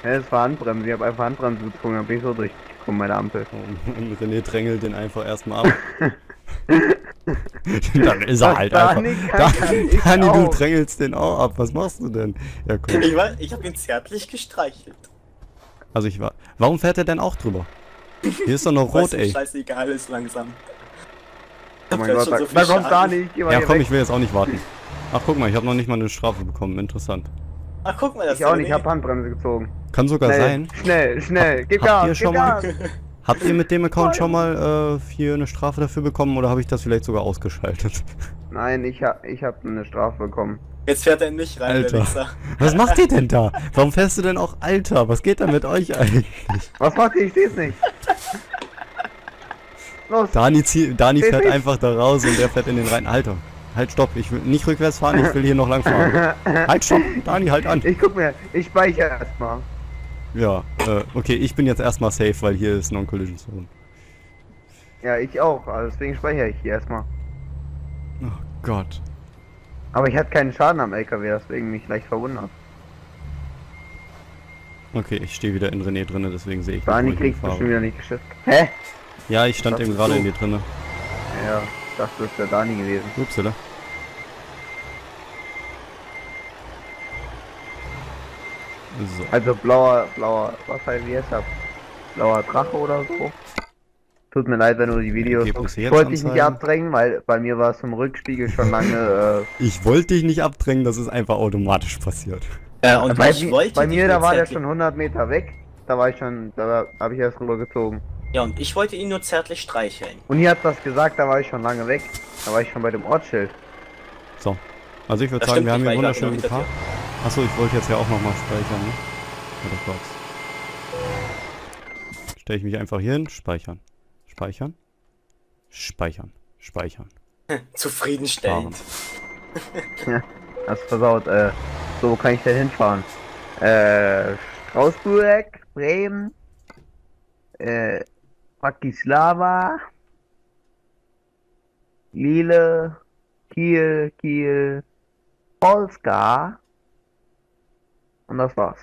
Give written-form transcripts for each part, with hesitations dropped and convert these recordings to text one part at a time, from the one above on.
Ja, das war Handbremse. Ich habe einfach Handbremse gezogen, dann bin ich so durchgekommen bei der Ampel. Und René drängelt den einfach erstmal ab. Dann ist er Was halt einfach. Dani kann ich Dani, du auch. drängelst den auch ab. Was machst du denn? Ja, komm. Ich habe ihn zärtlich gestreichelt. Also ich war. Warum fährt er denn auch drüber? Hier ist doch noch rot, Weil ey. scheißegal ist langsam. Oh mein Gott, da kommt Dani. Ich geh mal Ja, hier komm, weg. ich will jetzt auch nicht warten. Ach, guck mal, ich habe noch nicht mal eine Strafe bekommen. Interessant. Ach, guck mal, das Ich auch nicht, ich habe Handbremse gezogen. Kann sogar sein. Schnell, gib Habt Gas, ihr gib schon mal- Gas. Habt ihr mit dem Account schon mal hier eine Strafe dafür bekommen oder habe ich das vielleicht sogar ausgeschaltet? Nein, ich hab eine Strafe bekommen. Jetzt fährt er in mich rein, der Alter. Wichser. Was macht ihr denn da? Warum fährst du denn auch Alter? Was geht da mit euch eigentlich? Was macht ihr? Ich seh's nicht. Los, Dani fährt nicht. einfach da raus und der fährt in den rein. Alter, halt stopp, ich will nicht rückwärts fahren, ich will hier noch lang fahren. Halt stopp, Dani, halt an. ich guck mir, ich speichere erstmal. Ja, okay, ich bin jetzt erstmal safe, weil hier ist Non-Collision Zone. Ja, ich auch, also deswegen speichere ich hier erstmal. Oh Gott. Aber ich hatte keinen Schaden am LKW, deswegen mich leicht verwundert. Okay, ich stehe wieder in René drinne, deswegen sehe ich Dani nicht, wo ich kriegt bestimmt hinfahre. wieder nicht geschissen. Hä? Ja, ich stand Das eben ist gerade so. in dir drinne. Ja, ich dachte, das wäre Dani gewesen. Upsala. So. Also was heißt wie heißt das? Blauer Drache oder so? Tut mir leid, wenn du die Videos Ergebnisse guckst. Ich jetzt wollte dich nicht anzeigen. abdrängen, weil bei mir war es im Rückspiegel schon lange, Ich wollte dich nicht abdrängen, das ist einfach automatisch passiert. Und bei, ich wollte bei dich mir, da nur war der zärtlich- schon 100 Meter weg. Da habe ich erst rüber gezogen. Ja, und ich wollte ihn nur zärtlich streicheln. Und hier hat das gesagt, da war ich schon lange weg. Da war ich schon bei dem Ortsschild. So. Also ich würde Das sagen, stimmt wir haben nicht, hier weil einen ich war wunderschönen genau Tag. Achso, ich wollte jetzt ja auch nochmal speichern, ne? Oder Box. Stelle ich mich einfach hier hin, speichern. Speichern. Speichern. Speichern. Zufriedenstellend. Hast versaut, so, wo kann ich denn hinfahren? Strausburg, Bremen, Bratislava, Lille, Kiel, Polska. Und das war's.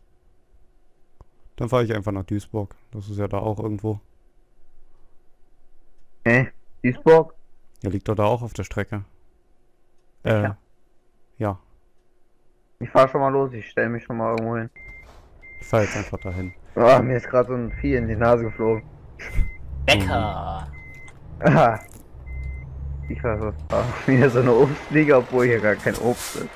Dann fahre ich einfach nach Duisburg. Das ist ja da auch irgendwo. Duisburg? Ja, liegt doch da auch auf der Strecke. Ja. Ja. Ich fahr schon mal los, ich stelle mich schon mal irgendwo hin. Ich fahre jetzt einfach dahin. Oh, mir ist gerade so ein Vieh in die Nase geflogen. Bäcker. Ah. Ich weiß, was war wieder so eine Obstliga, obwohl hier gar kein Obst ist.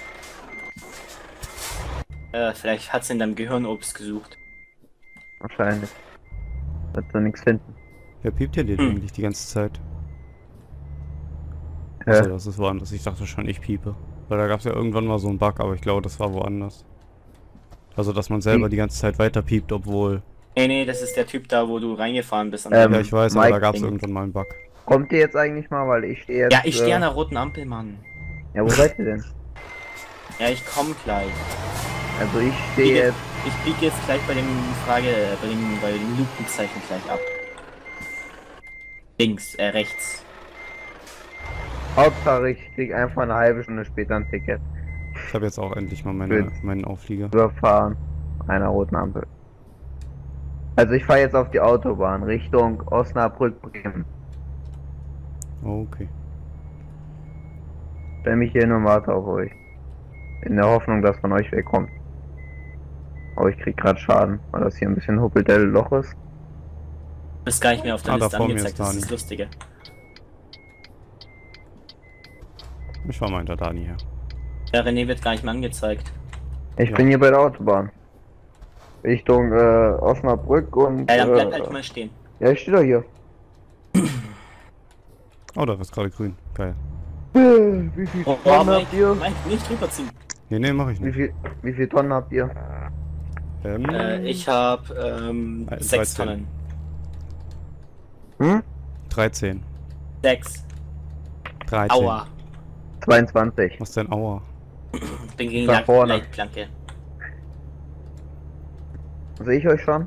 Vielleicht hat's in deinem Gehirn Obst gesucht. Wahrscheinlich. Wird so nichts finden. Wer piept hier denn eigentlich die ganze Zeit? Hä? Achso, das ist woanders. Ich dachte schon, ich piepe. Weil da gab es ja irgendwann mal so einen Bug, aber ich glaube, das war woanders. Also, dass man selber die ganze Zeit weiter piept, obwohl... Nee, das ist der Typ da, wo du reingefahren bist. Ja, ich weiß, aber Mike, da gab es irgendwann mal einen Bug. Kommt ihr jetzt eigentlich mal, weil ich stehe jetzt... Ja, ich stehe an der roten Ampel, Mann. Ja, wo seid ihr denn? Ja, ich komm gleich. Also ich stehe jetzt... Ich biege jetzt gleich bei dem bei dem Lupenzeichen gleich ab. Links, rechts. Hauptsache ich krieg einfach eine halbe Stunde später ein Ticket. Ich habe jetzt auch endlich mal Gut. meinen Auflieger. Überfahren einer roten Ampel. Also ich fahre jetzt auf die Autobahn Richtung Osnabrück, Bremen. Okay. Stell mich hier hin und warte auf euch. In der Hoffnung, dass von euch wegkommt. Aber ich krieg gerade Schaden, weil das hier ein bisschen Huppeltell Loch ist. Du bist gar nicht mehr auf der Ah, da Liste vor mir angezeigt, ist das Dani. ist das Lustige. Ich fahr mal hinter Dani her. Der René wird gar nicht mehr angezeigt. Ich Ja. bin hier bei der Autobahn. Richtung Osnabrück und... Ja, dann bleib halt mal stehen. ja, ich stehe doch hier. Oh, da ist gerade grün. Geil. Wie viel Oh, Tonnen Mike, habt ihr? Mike, nicht rüberziehen. Nee, mach ich nicht. Wie viel Tonnen habt ihr? Ich hab 6 13. Tonnen. Hm? 13. 6. 13. Aua. 22. Was denn Aua? Bin gegen Da die vorne. Leitplanke. Sehe ich euch schon?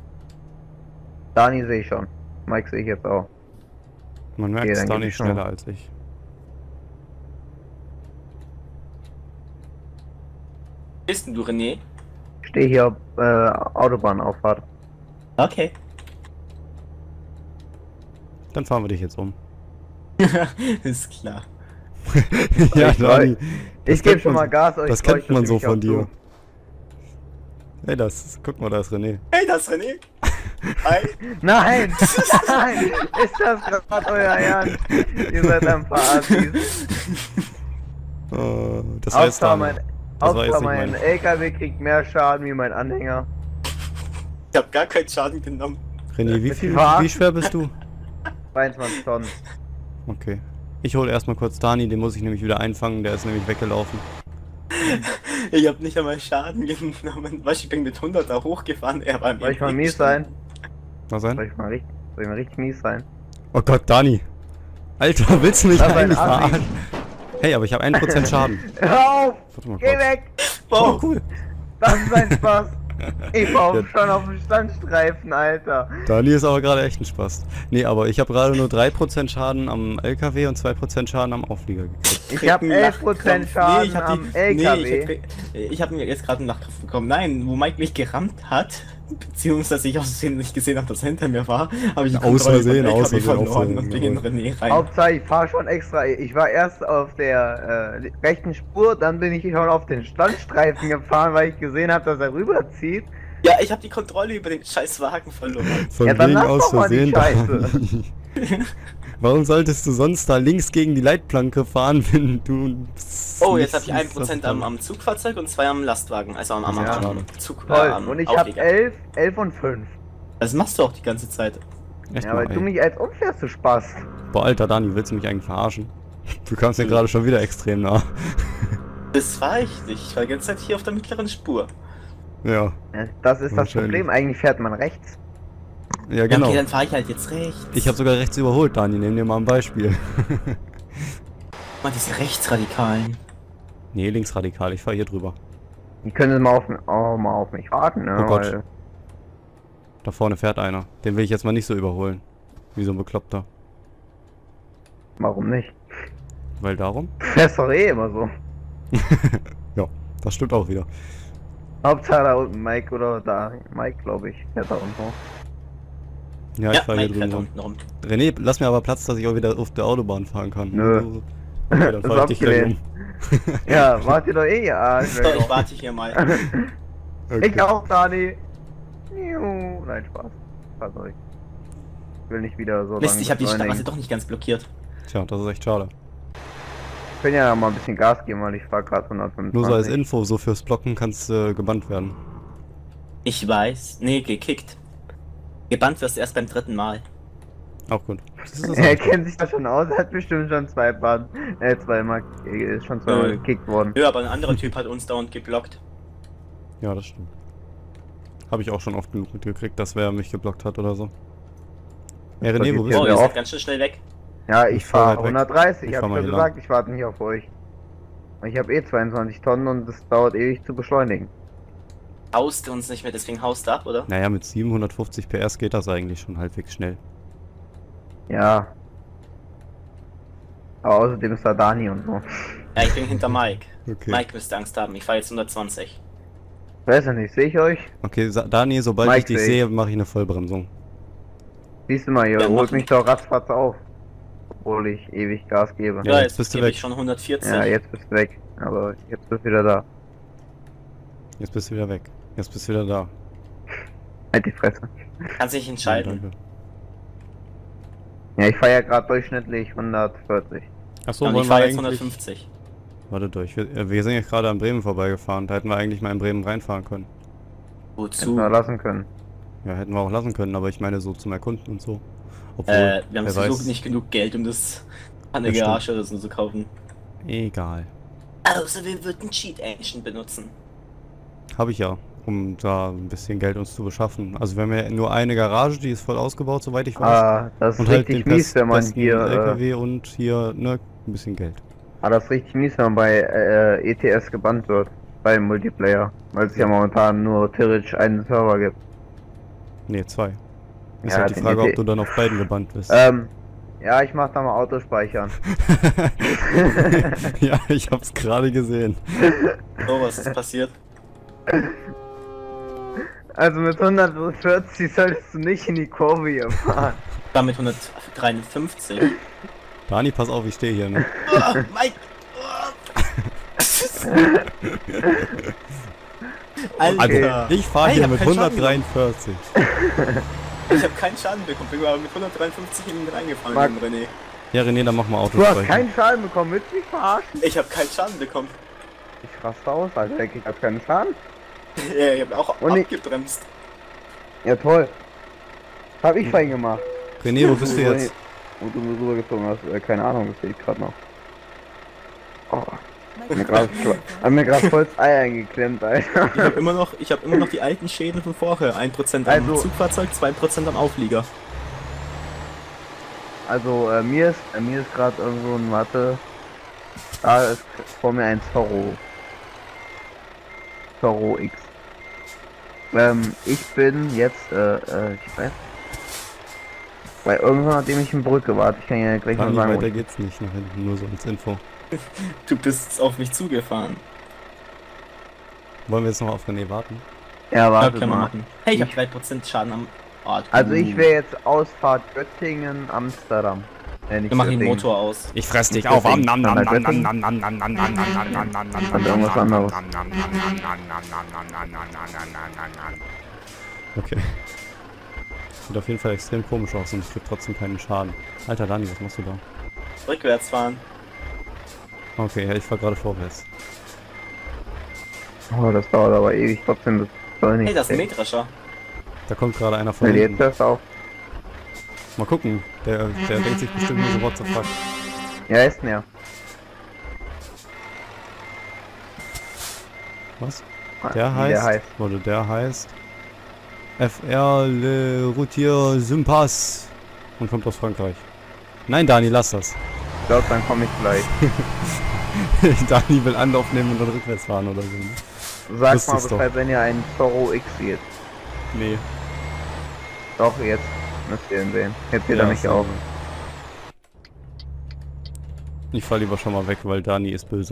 Dani sehe ich schon. Mike sehe ich jetzt auch. Man merkt Okay, es dann da geb ich nicht schon schneller mal. als ich. Bist denn du, René? stehe hier Autobahnauffahrt. Okay. Dann fahren wir dich jetzt um. Ist klar. Ja, Ich Dani. Ich gebe schon mal Gas, euch Das treu, kennt man ich so mich auch von dir. zu. Hey, guck mal, da ist René. Hey, das ist René. Hi. Nein! Nein! Ist das gerade euer Ernst? Ihr seid ein paar Assis. Das war jetzt Hauptsache Dani. mein, Das war jetzt Hauptsache nicht mein mein... LKW kriegt mehr Schaden wie mein Anhänger. Ich hab gar keinen Schaden genommen. René, Mit Fahr- wie schwer bist du? 22 Tonnen. Okay. Ich hole erstmal kurz Dani, den muss ich nämlich wieder einfangen, der ist nämlich weggelaufen. Ich hab nicht einmal Schaden genommen. Was, ich bin mit 100 da hochgefahren, er war Soll ich mal mies sein? Was sein? Soll ich mal richtig mies sein? Oh Gott, Dani. Alter, willst du mich Das ist ein eigentlich Assi. verarschen? Hey, aber ich habe 1% Schaden. Hör auf! Warte mal Geh kurz. weg! Oh, Wow. cool. Das ist ein Spaß! Ich war Ja. schon auf dem Standstreifen, Alter! Dani ist aber gerade echt ein Spaß. Nee, aber ich habe gerade nur 3% Schaden am LKW und 2% Schaden am Auflieger gekriegt. Ich hab 11% Schaden ich hab am LKW. ich hab mir jetzt gerade einen Nachgriff bekommen. Nein, wo Mike mich gerammt hat, beziehungsweise ich aus Versehen nicht gesehen habe, dass er hinter mir war, habe ich die Aus Kontrolle Versehen, vom aus LKW Versehen, verloren aus und Versehen, bin in René rein. Hauptsache, ich fahre schon extra. Ich war erst auf der rechten Spur, dann bin ich schon auf den Standstreifen gefahren, weil ich gesehen habe, dass er rüberzieht. Ja, ich habe die Kontrolle über den scheiß Wagen verloren. Von Ja, dann wegen lass aus doch mal die Versehen. Dani. Warum solltest du sonst da links gegen die Leitplanke fahren, wenn du... Oh, jetzt habe ich nichts 1% am Zugfahrzeug und 2 am Lastwagen, also am Ja. Zug. Toll. Am Und ich habe Auflieger. 11 und 5. Das machst du auch die ganze Zeit. Echt Ja, mal, weil du ey. mich als umfährst, du Spaß. Boah, Alter, Dani, willst du mich eigentlich verarschen? Du kamst mir gerade schon wieder extrem nah. Das war ich nicht. Ich war die ganze Zeit hier auf der mittleren Spur. Ja, Ja, das ist das Wahrscheinlich. Problem. Eigentlich fährt man rechts. ja Ja, genau. okay, dann fahre ich halt jetzt rechts. Ich habe sogar rechts überholt, Dani, nehm dir mal ein Beispiel. Mann, diese Rechtsradikalen. Nee, linksradikal, ich fahr hier drüber. Die können mal auf mich warten, ne? Oh Gott. Weil, Da vorne fährt einer. Den will ich jetzt mal nicht so überholen. Wie so ein Bekloppter. warum nicht? Weil darum? Das ist doch eh immer so. Ja, das stimmt auch wieder. Hauptsache da unten Mike oder da. Mike, glaube ich. Fährt da unten. Ja, ich fahr hier Mike drüben fährt rum. unten rum. René, lass mir aber Platz, dass ich auch wieder auf der Autobahn fahren kann. Nö. Okay, dann Das fahr ist ich dich gleich um. Ja, warte doch eh, ja. So, ich warte hier mal. Okay. Ich auch, Dani. Juhu. Nein, Spaß. Pass euch. Ich will nicht wieder so Mist, lange ich habe die beschleunigen. Straße doch nicht ganz blockiert. Tja, das ist echt schade. Ich kann ja mal ein bisschen Gas geben, weil ich fahr gerade 125. Nur so als Info, so fürs Blocken kannst gebannt werden. Ich weiß. Nee, gekickt. Gebannt wirst du erst beim 3. Mal. Auch gut. Das ist Er auch- kennt sich da schon aus, er hat bestimmt schon zweimal ist schon zweimal gekickt worden. Ja, aber ein anderer Typ hat uns dauernd geblockt. Ja, das stimmt. Habe ich auch schon oft genug mitgekriegt, dass wer mich geblockt hat oder so. Ja, René, wo bist Ja, Oh, du? ihr sehr seid oft. ganz schön schnell weg. Ja, Ich ich fahr fahre weit weg. 130, Ich ich fahr hab mal schon hier gesagt, ich warte nicht auf euch. Ich habe eh 22 Tonnen und es dauert ewig zu beschleunigen. Haust du uns nicht mehr, deswegen haust du ab, oder? Naja, mit 750 PS geht das eigentlich schon halbwegs schnell. Ja. Aber außerdem ist da Dani und so. Ja, ich bin hinter Mike. Okay. Mike müsste Angst haben. Ich fahre jetzt 120. Weiß ja nicht, sehe ich euch? Okay, Dani, sobald Mike ich dich sehe sehe, mache ich eine Vollbremsung. Siehst du mal, ihr Ja, holt mach mich doch ratzfatz auf. Obwohl ich ewig Gas gebe. Ja, Ja, jetzt jetzt bist du gebe weg. ich schon 140. Ja, jetzt bist du weg. Aber jetzt bist du wieder da. Jetzt bist du wieder weg. Jetzt bist du wieder da. Halt die Fresse. Kannst dich entscheiden. Danke. Ja, ich fahre ja gerade durchschnittlich 140. Achso, Und wollen ich wir fahre jetzt eigentlich... 150. Warte durch. Wir sind jetzt gerade an Bremen vorbeigefahren. Da hätten wir eigentlich mal in Bremen reinfahren können. Hätten Wozu? wir lassen können. Ja, hätten wir auch lassen können, aber ich meine so zum Erkunden und so. Obwohl, Wir haben wer sowieso weiß. nicht genug Geld, um das an der Das stimmt. Garage oder so zu kaufen. Egal. Außer wir würden Cheat Engine benutzen. Habe ich ja, um da ein bisschen Geld uns zu beschaffen. Also wir haben ja nur eine Garage, die ist voll ausgebaut, soweit ich weiß. Ah, das ist richtig den mies, wenn man besten hier. LKW und hier, ne, ein bisschen Geld. Das ist richtig mies, wenn man bei ETS gebannt wird. Beim Multiplayer. Weil es ja momentan nur theoretisch einen Server gibt. Ne, 2. Ist Ja, halt die den Frage, ET ob du dann auf beiden gebannt bist. Ja, ich mach da mal Autospeichern. Ja, ich hab's gerade gesehen. Oh, was ist passiert? Also mit 140 solltest du nicht in die Kurve hier fahren. War mit 153. Dani, pass auf, ich stehe hier, ne? Oh, Mike! Alter! Also, ich fahre Hey, hier ich hab mit keinen Schaden 143. Ich habe keinen Schaden bekommen, bin aber mit 153 in ihn reingefahren, Marc. in René. Ja, René, dann mach mal Du hast Autosprechen. keinen Schaden bekommen, willst du mich verarschen? Ich habe keinen Schaden bekommen. Ich raste aus, Alter, ich hab keinen Schaden. Ja, ich habe auch Und ich- abgebremst. Ja toll. Hab ich fein gemacht. René, wo bist du jetzt? Wo du mir rübergezogen hast, keine Ahnung, das sehe ich gerade noch. Oh, hab mir gerade voll das Ei eingeklemmt, Alter. Ich habe immer noch die alten Schäden von vorher. 1% am Also- Zugfahrzeug, 2% am Auflieger. Also mir ist gerade irgendwo ein Warte. Da ist vor mir ein Zorro X. Ich bin jetzt, ich weiß. Bei irgendwann, nachdem ich in Brücke warte, ich kann ja gleich mal Dani, sagen. weiter geht's nicht, nach hinten, nur so als Info. Du bist auf mich zugefahren. Wollen wir jetzt noch auf René warten? Ja, Ja, warte können wir mal. machen. Hey, ich habe 3% Schaden am Ort. Also ich wäre jetzt Ausfahrt Göttingen, Amsterdam. Nicht Wir machen den Göttingen. Motor aus. Ich fress dich Nicht auf. deswegen, Am, nam, nam, sondern nam, Göttingen. nam, nam, nam, nam, nam, nam, nam, nam, nam, nam, Und irgendwas anderes. Okay. Sieht auf jeden Fall extrem komisch aus und ich krieg trotzdem keinen Schaden. Alter Dani, was machst du da? Rückwärts fahren. Okay, ja, ich fahr gerade vorwärts. Oh, das dauert aber ewig, trotzdem das soll nicht. Hey, das ist ein Mähdrescher. Da kommt gerade einer von Weil jetzt hinten. hörst du auf. Mal gucken, der denkt sich bestimmt nur so, what the fuck. Ja, ist näher. Was? Wie Der heißt, oder der heißt FR Le Routier Sympas und kommt aus Frankreich. Nein, Dani, lass das. Ich glaube, dann komme ich gleich. Dani will Anlauf nehmen und dann rückwärts fahren oder so. Ne? Sag Wusste mal ich's doch. Bescheid, wenn ihr einen Zorro X seht. Nee. Doch, jetzt müsst ihr ihn sehen. Jetzt geht Ja, er nicht so. auf. Ich fahr lieber schon mal weg, weil Dani ist böse.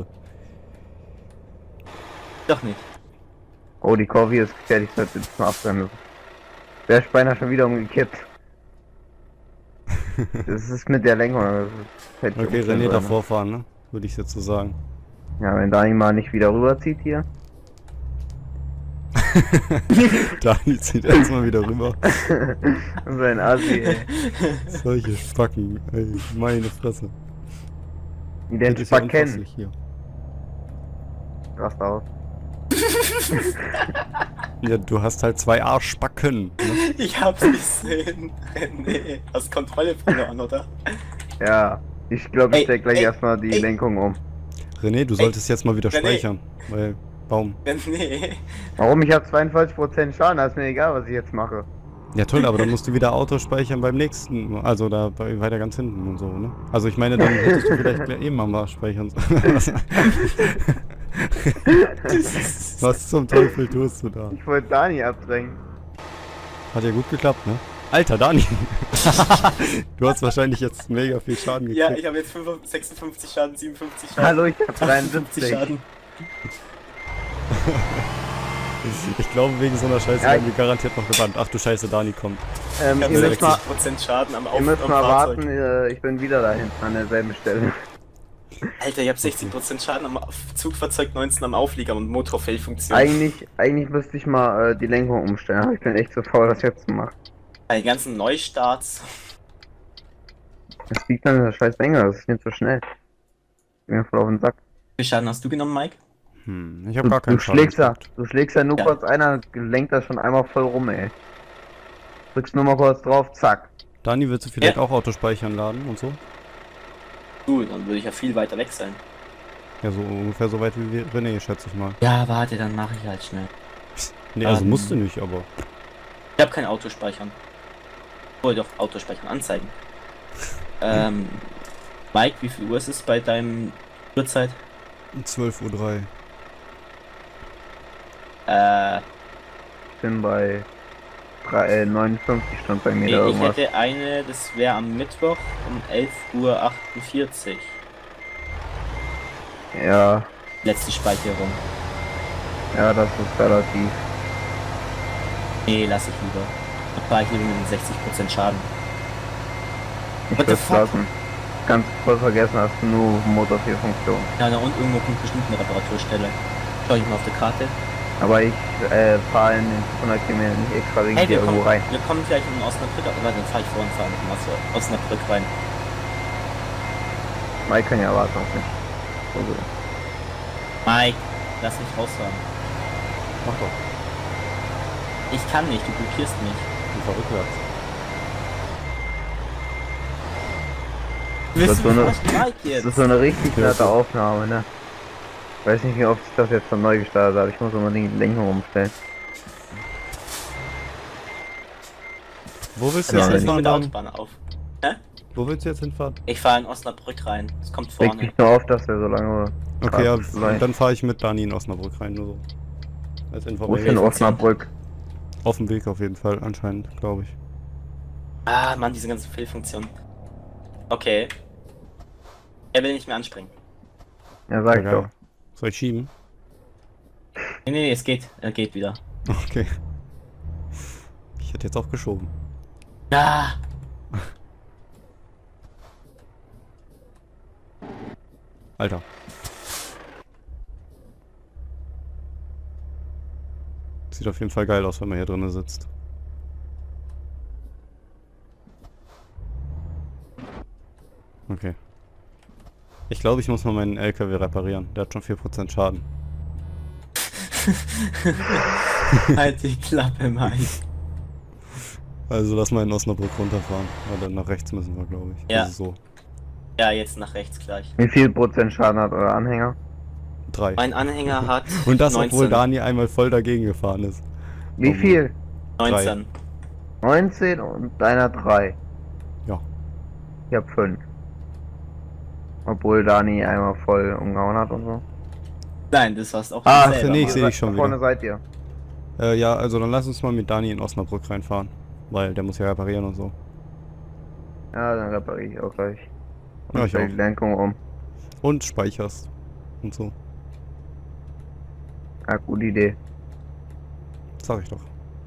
Doch nicht. Oh, die Kurve ist gefährlich, sollte jetzt mal abbremsen. Der ist beinahe schon wieder umgekippt. Das ist mit der Lenkung. das hätte ich Okay, umstellen René sollen. davor fahren, ne? Würde ich jetzt so sagen. Ja, wenn Dani mal nicht wieder rüberzieht hier. Dani zieht erstmal wieder rüber. Sein Assi, ey. Solche Spacken, ey, meine Fresse. Wie den Das ist ja Spack kennen. unfasslich hier. Rast aus. Ja, du hast halt zwei Arschbacken. Ne? Ich hab's gesehen. Nee, hast Kontrolle verloren, oder? Ja, ich glaube, ich Ey, stell gleich ey, erstmal die ey. Lenkung um. René, du solltest jetzt mal wieder René. speichern. Weil, warum? Nee. Warum? Ich habe 42% Schaden, das ist mir egal, was ich jetzt mache. Ja toll, aber dann musst du wieder Auto speichern beim nächsten, also da weiter ganz hinten und so, ne? Also ich meine, dann hättest du vielleicht gleich eben mal speichern sollen. Was zum Teufel tust du da? Ich wollte Dani abdrängen. Hat ja gut geklappt, ne? Alter, Dani! Du hast wahrscheinlich jetzt mega viel Schaden gekriegt. Ja, ich habe jetzt 56 Schaden, 57 Schaden. Hallo, ich habe 58 73. Schaden. Ich glaube, wegen so einer Scheiße Ja, werden wir garantiert noch gebannt. Ach du Scheiße, Dani kommt. Ich Ihr habe müsst mal, 60% Schaden am ihr müsst am mal Fahrzeug. warten, ich bin wieder da hinten an derselben Stelle. Alter, ich habe 60% Schaden am Zugfahrzeug, 19 am Auflieger und Motorfellfunktion. Eigentlich müsste ich mal die Lenkung umstellen, aber ich bin echt zu faul, das jetzt zu machen. Die ganzen Neustarts. Das liegt an der scheiß Länge, das ist nicht so schnell. Ich bin mir voll auf den Sack. Wie viel Schaden hast du genommen, Mike? Ich habe gar keinen Du schlägst ja, gekriegt. du schlägst ja nur Ja. kurz einer, lenkt das schon einmal voll rum, ey. Drückst nur mal kurz drauf, zack. Dani, willst du vielleicht Ja. auch Autospeichern laden und so? Du, dann würde ich ja viel weiter weg sein. Ja, so ungefähr so weit wie René, schätze ich mal. Ja, warte, dann mache ich halt schnell. Nee, also musst du nicht, aber... Ich habe kein Autospeichern. Oh, doch, Autospeichern anzeigen. Mike, wie viel Uhr ist es bei deinem Uhrzeit? 12:03 Uhr. Ich bin bei 59 Stunden bei mir Nee, da ich irgendwas. hätte eine, das wäre am Mittwoch um 11:48 Uhr. Ja, Letzte Speicherung. ja, das ist relativ. Nee, lass ich lieber. Da fahre ich lieber mit 60% Schaden. Ich What the würde fuck? lassen. Ganz voll vergessen, hast du nur Motor 4 Funktion. Ja, da unten irgendwo kommt bestimmt eine Reparaturstelle. Schau ich mal auf der Karte. Aber ich fahre in den 500 Kilometer nicht extra wegen Hey, dir irgendwo rein. wir kommen gleich in Osnabrück, aber dann fahre ich vorhin fahren mit Osnabrück rein. Mike kann ja warten auf mich. Also, Mike, lass mich rausfahren. Mach doch. Ich kann nicht, du blockierst mich. Ich fahr rückwärts. Willst so du eine- mich Mike das jetzt? ist so eine richtig Ja, nette so. Aufnahme, ne? Weiß nicht, wie oft ich das jetzt von neu gestartet habe. Ich muss unbedingt die Lenkung umstellen. Wo willst du Ich Ja, jetzt setze mal hinfahren? mit der Dann? Autobahn auf. Wo willst du jetzt hinfahren? Ich fahre in Osnabrück rein. Es kommt Regt vorne. mich nur auf, dass er so lange... Okay, ja, vielleicht. dann fahre ich mit Dani in Osnabrück rein, nur so. Als Wo ist Information. denn Osnabrück? Auf dem Weg auf jeden Fall, anscheinend, glaube ich. Ah, Mann, diese ganzen Fehlfunktionen. Okay. Er will nicht mehr anspringen. Ja, sag ich Ja, doch. geil. Soll ich schieben? Nee, es geht. Er geht wieder. Okay. Ich hätte jetzt auch geschoben. Ah! Alter. Sieht auf jeden Fall geil aus, wenn man hier drinnen sitzt. Okay. Ich glaube, ich muss mal meinen LKW reparieren. Der hat schon 4% Schaden. Halt die Klappe, Mike. Also lass mal in Osnabrück runterfahren. Weil dann nach rechts müssen wir, glaube ich. Ja. Also so. Ja, jetzt nach rechts gleich. Wie viel Prozent Schaden hat euer Anhänger? 3. Mein Anhänger hat Und das, 19. obwohl Dani einmal voll dagegen gefahren ist. Wie viel? 19. 19 und deiner 3. Ja. Ich hab 5. Obwohl Dani einmal voll umgehauen hat und so. Nein, das war's auch Ah, du selber, nee, ich Mann. sehe dich schon Da vorne wieder. seid ihr. Ja, also dann lass uns mal mit Dani in Osnabrück reinfahren. Weil der muss ja reparieren und so. Ja, dann repariere ich auch gleich. Und Ja, ich stell die auch. Lenkung um. Und speicherst. Und so. Ja, gute Idee. Sag ich doch.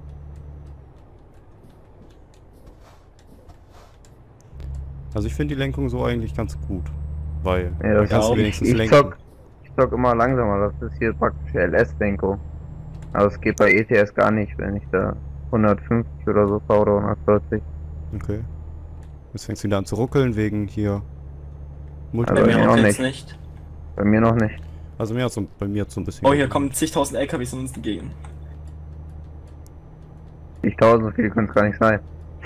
Also ich finde die Lenkung so eigentlich ganz gut. Weil Ja, da das kannst du auch. wenigstens ich lenken. zock immer langsamer. Das ist hier praktisch LS-Lenkung. Aber es geht bei ETS gar nicht, wenn ich da 150 oder so fahre oder 140. Okay. Jetzt fängst du wieder an zu ruckeln wegen hier Bei Aber mir mir auch noch jetzt nicht. nicht. Bei mir noch nicht. Also mir hat's so, bei mir hat's so ein bisschen. Oh, hier kommen zigtausend LKWs in uns entgegen. 10.000, so viel können es gar nicht sein.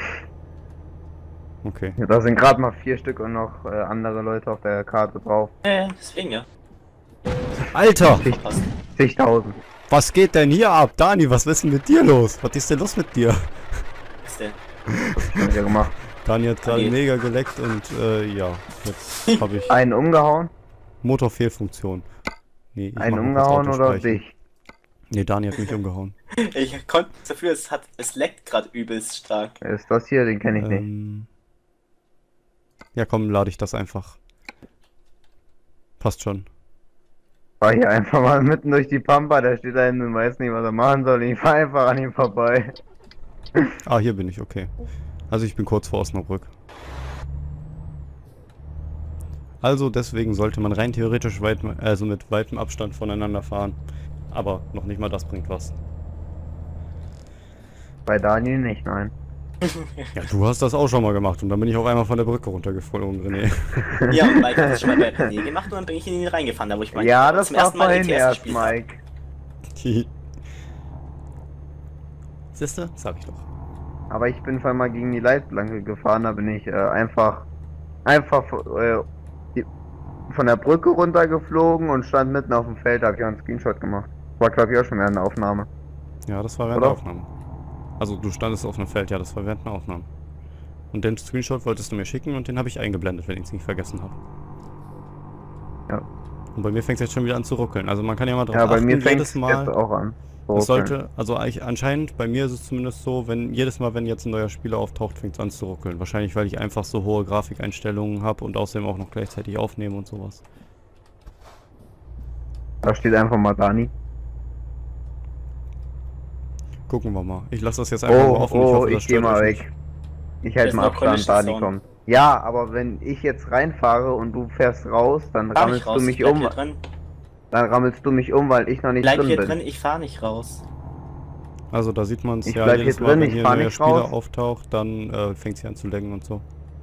Okay. Ja, da sind gerade mal 4 Stück und noch andere Leute auf der Karte drauf. Deswegen ja. Alter! Passt. 10.000. Was geht denn hier ab? Dani, was ist denn mit dir los? Was ist denn los mit dir? Ist der. Hab ich ja gemacht. Dani hat gerade Okay. mega geleckt und ja, jetzt habe ich Einen umgehauen? Motorfehlfunktion. Nee, ich Einen mach noch umgehauen das oder Autospeichern. dich? Nee, Dani hat mich umgehauen. Ich konnte dafür, es leckt gerade übelst stark. Wer ist das hier? Den kenne ich nicht. Ja, komm, lade ich das einfach. Passt schon. Fahr hier einfach mal mitten durch die Pampa, der steht da hinten und weiß nicht, was er machen soll. Ich fahr einfach an ihm vorbei. Ah, hier bin ich, okay. Also ich bin kurz vor Osnabrück. Also deswegen sollte man rein theoretisch mit weitem Abstand voneinander fahren. Aber noch nicht mal das bringt was. Bei Daniel nicht, nein. Ja, du hast das auch schon mal gemacht und dann bin ich auf einmal von der Brücke runtergeflogen, René. Ja, und Mike hat das schon mal bei René gemacht und dann bin ich in ihn reingefahren, da wo ich Mike Ja, das zum war ersten Mal vorhin ETS erst, gespielt hab. Mike. Siehste? Sag ich doch. Aber ich bin vorhin mal gegen die Leitplanke gefahren, da bin ich einfach von der Brücke runtergeflogen und stand mitten auf dem Feld, da hab ich auch einen Screenshot gemacht. War glaube ich auch schon während der Aufnahme. Ja, das war während Oder? der Aufnahme. Also du standest auf einem Feld, ja, das war während der Aufnahme. Und den Screenshot wolltest du mir schicken und den habe ich eingeblendet, wenn ich es nicht vergessen habe. Ja. Und bei mir fängt es jetzt schon wieder an zu ruckeln. Also man kann ja mal drauf Ja, bei achten, mir fängt jedes es Mal. jetzt auch an. Es sollte, also anscheinend, bei mir ist es zumindest so, wenn jedes Mal, wenn jetzt ein neuer Spieler auftaucht, fängt es an zu ruckeln. Wahrscheinlich, weil ich einfach so hohe Grafikeinstellungen habe und außerdem auch noch gleichzeitig aufnehme und sowas. Da steht einfach mal Dani. Gucken wir mal. Ich lasse das jetzt einfach mal offen. Oh, das ich geh stört mal euch weg. nicht. Ich halte Ist mal noch Abstand, Collision Dani Zone. kommt. Ja, aber wenn ich jetzt reinfahre und du fährst raus, dann Fahr rammelst nicht raus, du ich mich bleib um. hier drin. Dann rammelst du mich um, weil ich noch nicht Bleib drin hier bin. drin, ich fahr nicht raus. Also da sieht man es Ich ja bleib jedes hier Mal, drin, wenn ich hier fahr ein neuer nicht Spieler raus. auftaucht, dann fängt sie an zu laggen und so.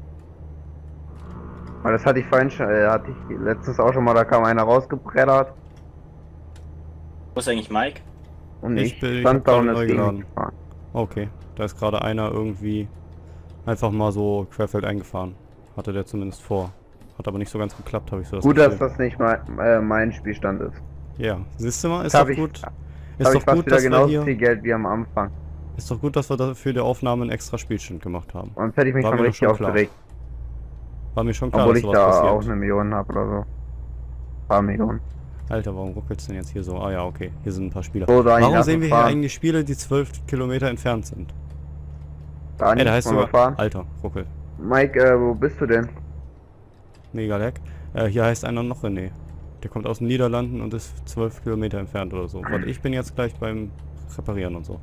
Weil das hatte ich vorhin schon, hatte ich letztens auch schon mal, da kam einer rausgebreddert Wo ist eigentlich Mike? und Ich ich bin- ich stand hab da gerade und neu das Ding geladen. gefahren. Okay, da ist gerade einer irgendwie einfach mal so querfeld eingefahren. Hatte der zumindest vor. Hat aber nicht so ganz geklappt, habe ich so das Gut, dass Gefühl. das nicht mein Spielstand ist. Ja, siehst du mal, ist Hab doch ich- gut. Habe Ist ich doch fast gut, wieder dass wir genauso hier, viel Geld wie am Anfang. ist doch gut, dass wir dafür die Aufnahme einen extra Spielstand gemacht haben. Sonst hätte ich mich War schon mir doch richtig schon klar. aufgeregt. War mir schon klar, Obwohl dass ich sowas da passiert. auch eine Million habe oder so. Ein paar Millionen. Alter, warum ruckelt's denn jetzt hier so? Ah ja, okay, hier sind ein paar Spieler. So, Dani, Warum lass sehen uns wir hier fahren. eigentlich Spiele, die 12 Kilometer entfernt sind? Dani, Ey, da heißt wollen wir sogar... fahren? Alter, ruckel. Mike, wo bist du denn? Mega lag. Hier heißt einer noch René. Der kommt aus den Niederlanden und ist 12 Kilometer entfernt oder so. Weil ich bin jetzt gleich beim Reparieren und so.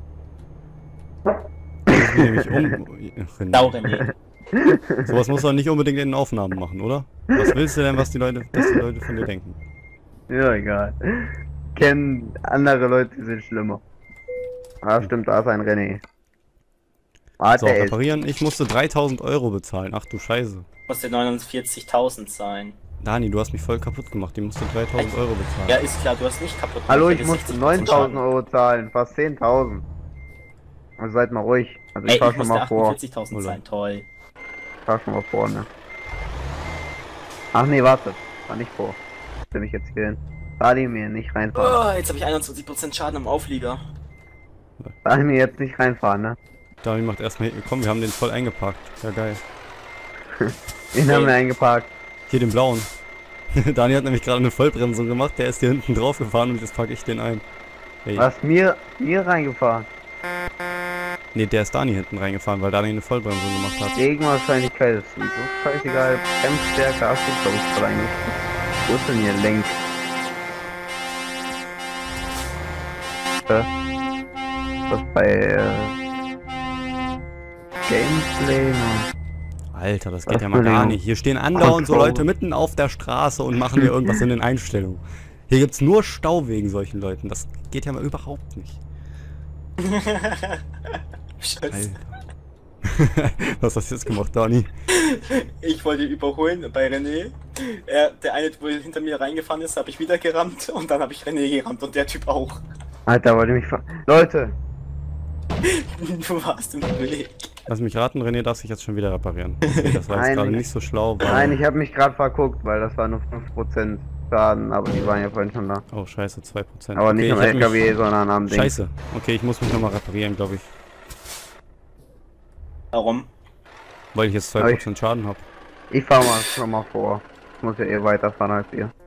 Ich bin nämlich René. Sau René. Sowas muss man nicht unbedingt in den Aufnahmen machen, oder? Was willst du denn, dass die Leute von dir denken? Ja, egal. Kennen andere Leute, die sind schlimmer. Ah, stimmt, da ist ein René. Ah, So, der ist. reparieren. Ich musste 3000 Euro bezahlen. Ach du Scheiße. Muss der 49.000 sein. Dani, du hast mich voll kaputt gemacht. Die musste 3000 Euro bezahlen. Ja, ist klar, du hast nicht kaputt gemacht, Hallo, weil ich das musste 60% 9000 Schaden. Euro zahlen, fast 10.000. Also seid mal ruhig. Also ich Ey, fahr ich schon musste mal vor. 48.000 sein, toll. Ich fahr schon mal vorne. Ach nee, warte. Fahr nicht vor. Will mich jetzt hier hin. Dani mir nicht reinfahren. Oh, jetzt habe ich 21% Schaden am Auflieger. Dani mir jetzt nicht reinfahren, ne? Dani macht erstmal... Komm, wir haben den voll eingepackt. Ja, geil. Den haben wir eingeparkt. Hier den blauen. Dani hat nämlich gerade eine Vollbremsung gemacht. Der ist hier hinten drauf gefahren und jetzt packe ich den ein. Hey. Was mir reingefahren? Ne, der ist Dani hinten reingefahren, weil Dani eine Vollbremsung gemacht hat. Gegenwahrscheinlichkeit ist so scheißegal. Bremsstärke hast du, glaube ich, gerade eingestellt. Wo ist denn hier Lenk? Was bei Gameplay? Alter, das geht Was ja mal für gar eine nicht. Hier stehen andauernd so Control. Leute mitten auf der Straße und machen hier irgendwas in den Einstellungen. Hier gibt's nur Stau wegen solchen Leuten. Das geht ja mal überhaupt nicht. Scheiße. Alter. Was hast du jetzt gemacht, Dani? Ich wollte ihn überholen bei René. Der eine, wo hinter mir reingefahren ist, habe ich wieder gerammt und dann habe ich René gerammt und der Typ auch. Alter, wollte mich Leute! Du warst im Weg. Lass mich raten, René darf sich jetzt schon wieder reparieren. Okay, das war jetzt Nein. gerade nicht so schlau, weil... Nein, ich habe mich gerade verguckt, weil das war nur 5% Schaden, aber die waren ja vorhin schon da. Oh, scheiße, 2%. Aber nicht am ich hab mich- LKW, sondern am Ding. Scheiße. Okay, ich muss mich nochmal reparieren, glaube ich. Warum? Weil ich jetzt Aber 2% Schaden habe. Ich fahr mal schon mal vor. Ich muss ja eh weiterfahren als ihr.